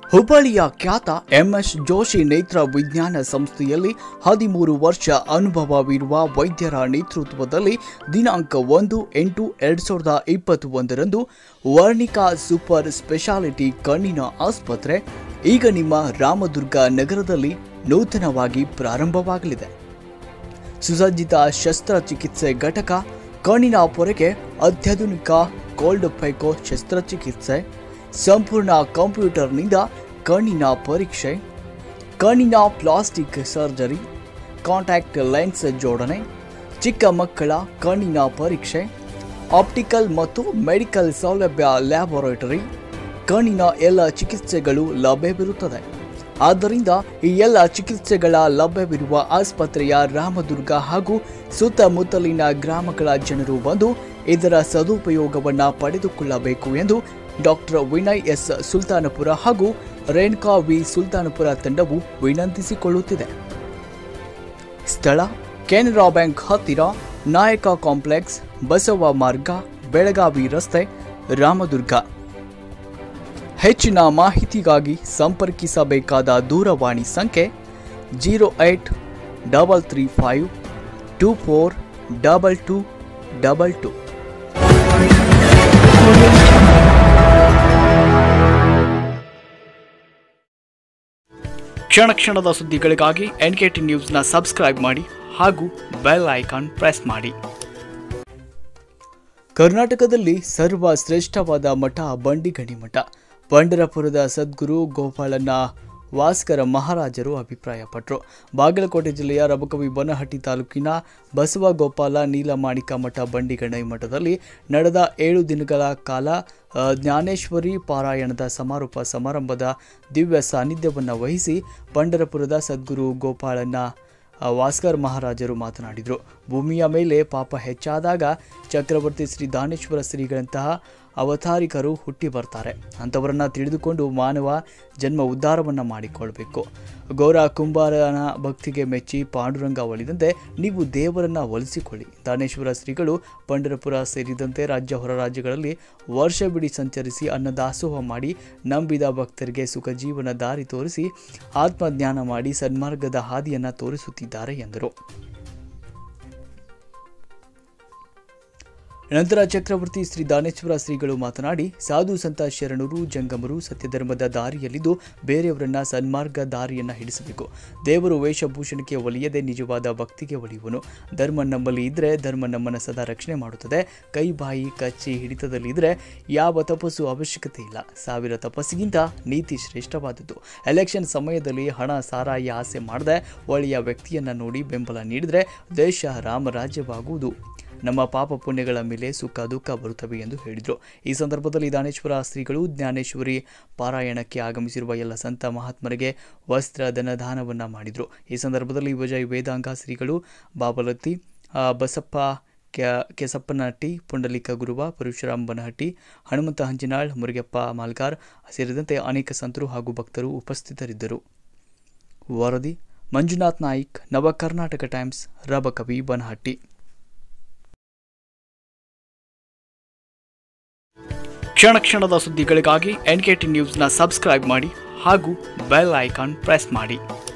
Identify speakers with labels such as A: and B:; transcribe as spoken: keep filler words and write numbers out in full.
A: ಹುಬ್ಬಳ್ಳಿಯ ಖ್ಯಾತ ಎಂಎಸ್ ಜೋಶಿ ನೇತ್ರ ವಿಜ್ಞಾನ ಸಂಸ್ಥೆಯಲ್ಲಿ ಹದಿಮೂರು ವರ್ಷ ಅನುಭವವಿರುವ ವೈದ್ಯರ ನೇತೃತ್ವದಲ್ಲಿ ದಿನಾಂಕ ಒಂದು ಎಂಟು ಎರಡು ಸಾವಿರದ ಇಪ್ಪತ್ತ್ ಒಂದರಂದು ವರ್ಣಿಕಾ ಸೂಪರ್ ಸ್ಪೆಷಾಲಿಟಿ ಕಣ್ಣಿನ ಆಸ್ಪತ್ರೆ ಈಗ ನಿಮ್ಮ ರಾಮದುರ್ಗ ನಗರದಲ್ಲಿ ನೂತನವಾಗಿ ಪ್ರಾರಂಭವಾಗಲಿದೆ. ಸುಸಜ್ಜಿತ ಶಸ್ತ್ರಚಿಕಿತ್ಸೆ ಘಟಕ, ಕಣ್ಣಿನ ಪೊರೆಗೆ ಅತ್ಯಾಧುನಿಕ ಕೋಲ್ಡ್ ಫೈಕೋ ಶಸ್ತ್ರಚಿಕಿತ್ಸೆ, ಸಂಪೂರ್ಣ ಕಂಪ್ಯೂಟರ್ನಿಂದ ಕಣ್ಣಿನ ಪರೀಕ್ಷೆ, ಕಣ್ಣಿನ ಪ್ಲಾಸ್ಟಿಕ್ ಸರ್ಜರಿ, ಕಾಂಟ್ಯಾಕ್ಟ್ ಲೆನ್ಸ್ ಜೋಡಣೆ, ಚಿಕ್ಕ ಮಕ್ಕಳ ಕಣ್ಣಿನ ಪರೀಕ್ಷೆ, ಆಪ್ಟಿಕಲ್ ಮತ್ತು ಮೆಡಿಕಲ್ ಸೌಲಭ್ಯ, ಲ್ಯಾಬೊರೇಟರಿ, ಕಣ್ಣಿನ ಎಲ್ಲ ಚಿಕಿತ್ಸೆಗಳು ಲಭ್ಯವಿರುತ್ತದೆ. ಆದ್ದರಿಂದ ಈ ಎಲ್ಲ ಚಿಕಿತ್ಸೆಗಳ ಲಭ್ಯವಿರುವ ಆಸ್ಪತ್ರೆಯ ರಾಮದುರ್ಗ ಹಾಗೂ ಸುತ್ತಮುತ್ತಲಿನ ಗ್ರಾಮಗಳ ಜನರು ಬಂದು ಇದರ ಸದುಪಯೋಗವನ್ನು ಪಡೆದುಕೊಳ್ಳಬೇಕು ಎಂದು ಡಾಕ್ಟರ್ ವಿನಯ್ ಎಸ್ ಸುಲ್ತಾನಪುರ ಹಾಗೂ ರೇಣುಕಾ ವಿ ಸುಲ್ತಾನಪುರ ತಂಡವು ವಿನಂತಿಸಿಕೊಳ್ಳುತ್ತಿದೆ. ಸ್ಥಳ ಕೆನರಾ ಬ್ಯಾಂಕ್ ಹತ್ತಿರ, ನಾಯಕ ಕಾಂಪ್ಲೆಕ್ಸ್, ಬಸವ ಮಾರ್ಗ, ಬೆಳಗಾವಿ ರಸ್ತೆ, ರಾಮದುರ್ಗ. ಹೆಚ್ಚಿನ ಮಾಹಿತಿಗಾಗಿ ಸಂಪರ್ಕಿಸಬೇಕಾದ ದೂರವಾಣಿ ಸಂಖ್ಯೆ zero eight double three five two four double two double two. ಕ್ಷಣ ಕ್ಷಣದ ಸುದ್ದಿಗಳಿಗಾಗಿ ಎನ್ಕೆಟಿ ನ್ಯೂಸ್ನ ಸಬ್ಸ್ಕ್ರೈಬ್ ಮಾಡಿ ಹಾಗೂ ಬೆಲ್ ಐಕಾನ್ ಪ್ರೆಸ್ ಮಾಡಿ. ಕರ್ನಾಟಕದಲ್ಲಿ ಸರ್ವ ಶ್ರೇಷ್ಠವಾದ ಮಠ ಬಂಡಿಗಣಿ ಮಠ. ಪಂಢರಪುರದ ಸದ್ಗುರು ಗೋಪಾಲನ ವಾಸ್ಕರ ಮಹಾರಾಜರು ಅಭಿಪ್ರಾಯಪಟ್ಟರು. ಬಾಗಲಕೋಟೆ ಜಿಲ್ಲೆಯ ರಬಕವಿ ಬನಹಟ್ಟಿ ತಾಲೂಕಿನ ಬಸವಗೋಪಾಲ ನೀಲಮಾಣಿಕ ಮಠ ಬಂಡಿಗಣಿ ಮಠದಲ್ಲಿ ನಡೆದ ಏಳು ದಿನಗಳ ಕಾಲ ಜ್ಞಾನೇಶ್ವರಿ ಪಾರಾಯಣದ ಸಮಾರೋಪ ಸಮಾರಂಭದ ದಿವ್ಯ ಸಾನ್ನಿಧ್ಯವನ್ನು ವಹಿಸಿ ಪಂಢರಪುರದ ಸದ್ಗುರು ಗೋಪಾಲನ ವಾಸ್ಕರ್ ಮಹಾರಾಜರು ಮಾತನಾಡಿದರು. ಭೂಮಿಯ ಮೇಲೆ ಪಾಪ ಹೆಚ್ಚಾದಾಗ ಚಕ್ರವರ್ತಿ ಶ್ರೀ ದಾನೇಶ್ವರ ಶ್ರೀಗಳಂತಹ ಅವತಾರಿಕರು ಹುಟ್ಟಿ ಬರ್ತಾರೆ. ಅಂಥವರನ್ನು ತಿಳಿದುಕೊಂಡು ಮಾನವ ಜನ್ಮ ಉದ್ಧಾರವನ್ನು ಮಾಡಿಕೊಳ್ಬೇಕು. ಗೌರ ಕುಂಬಾರನ ಭಕ್ತಿಗೆ ಮೆಚ್ಚಿ ಪಾಂಡುರಂಗ ಒಲಿದಂತೆ ನೀವು ದೇವರನ್ನು ಒಲಿಸಿಕೊಳ್ಳಿ. ದಾನೇಶ್ವರ ಶ್ರೀಗಳು ಪಂಢರಪುರ ಸೇರಿದಂತೆ ರಾಜ್ಯ ಹೊರ ರಾಜ್ಯಗಳಲ್ಲಿ ವರ್ಷವಿಡೀ ಸಂಚರಿಸಿ ಅನ್ನದಾಸೋಹ ಮಾಡಿ ನಂಬಿದ ಭಕ್ತರಿಗೆ ಸುಖ ಜೀವನ ದಾರಿ ತೋರಿಸಿ ಆತ್ಮಜ್ಞಾನ ಮಾಡಿ ಸನ್ಮಾರ್ಗದ ಹಾದಿಯನ್ನು ತೋರಿಸುತ್ತಿದ್ದಾರೆ ಎಂದರು. ನಂತರ ಚಕ್ರವರ್ತಿ ಶ್ರೀ ದಾನೇಶ್ವರ ಶ್ರೀಗಳು ಮಾತನಾಡಿ, ಸಾಧು ಸಂತ ಶರಣರು ಜಂಗಮರು ಸತ್ಯಧರ್ಮದ ದಾರಿಯಲ್ಲಿದ್ದು ಬೇರೆಯವರನ್ನ ಸನ್ಮಾರ್ಗ ದಾರಿಯನ್ನು ಹಿಡಿಸಬೇಕು. ದೇವರು ವೇಷಭೂಷಣಕ್ಕೆ ಒಲಿಯದೆ ನಿಜವಾದ ಭಕ್ತಿಗೆ ಒಲಿಯುವನು. ಧರ್ಮ ನಮ್ಮಲ್ಲಿ ಇದ್ದರೆ ಧರ್ಮ ನಮ್ಮನ್ನು ಸದಾ ರಕ್ಷಣೆ ಮಾಡುತ್ತದೆ. ಕೈ ಬಾಯಿ ಕಚ್ಚಿ ಹಿಡಿತದಲ್ಲಿ ಇದ್ದರೆ ಯಾವ ತಪಸ್ಸು ಅವಶ್ಯಕತೆ ಇಲ್ಲ. ಸಾವಿರ ತಪಸ್ಸಿಗಿಂತ ನೀತಿ ಶ್ರೇಷ್ಠವಾದದ್ದು. ಎಲೆಕ್ಷನ್ ಸಮಯದಲ್ಲಿ ಹಣ ಸಾರಾಯಿ ಆಸೆ ಮಾಡದೆ ಒಳ್ಳೆಯ ವ್ಯಕ್ತಿಯನ್ನು ನೋಡಿ ಬೆಂಬಲ ನೀಡಿದರೆ ದೇಶ ರಾಮರಾಜ್ಯವಾಗುವುದು. ನಮ್ಮ ಪಾಪ ಪುಣ್ಯಗಳ ಮೇಲೆ ಸುಖ ದುಃಖ ಬರುತ್ತವೆ ಎಂದು ಹೇಳಿದರು. ಈ ಸಂದರ್ಭದಲ್ಲಿ ದಾನೇಶ್ವರ ಶ್ರೀಗಳು ಜ್ಞಾನೇಶ್ವರಿ ಪಾರಾಯಣಕ್ಕೆ ಆಗಮಿಸಿರುವ ಎಲ್ಲ ಸಂತ ಮಹಾತ್ಮರಿಗೆ ವಸ್ತ್ರ ಧನದಾನವನ್ನು ಮಾಡಿದರು. ಈ ಸಂದರ್ಭದಲ್ಲಿ ವಿಜಯ್ ವೇದಾಂಗ ಶ್ರೀಗಳು, ಬಾಬಲತ್ತಿ, ಬಸಪ್ಪ ಕೆಸಪ್ಪನಹಟ್ಟಿ, ಪುಂಡಲಿಕ ಗುರುವ, ಪರಶುರಾಮ್ ಬನಹಟ್ಟಿ, ಹನುಮಂತ ಹಂಚಿನಾಳ್, ಮುರುಗಪ್ಪ ಮಾಲ್ಗಾರ್ ಸೇರಿದಂತೆ ಅನೇಕ ಸಂತರು ಹಾಗೂ ಭಕ್ತರು ಉಪಸ್ಥಿತರಿದ್ದರು. ವರದಿ ಮಂಜುನಾಥ್ ನಾಯ್ಕ್, ನವ ಕರ್ನಾಟಕ ಟೈಮ್ಸ್, ರಬಕವಿ ಬನಹಟ್ಟಿ. ಕ್ಷಣ ಕ್ಷಣದ ಸುದ್ದಿಗಳಿಗಾಗಿ ಎನ್ಕೆಟಿ ನ್ಯೂಸ್ನ ಸಬ್ಸ್ಕ್ರೈಬ್ ಮಾಡಿ ಹಾಗೂ ಬೆಲ್ ಐಕಾನ್ ಪ್ರೆಸ್ ಮಾಡಿ.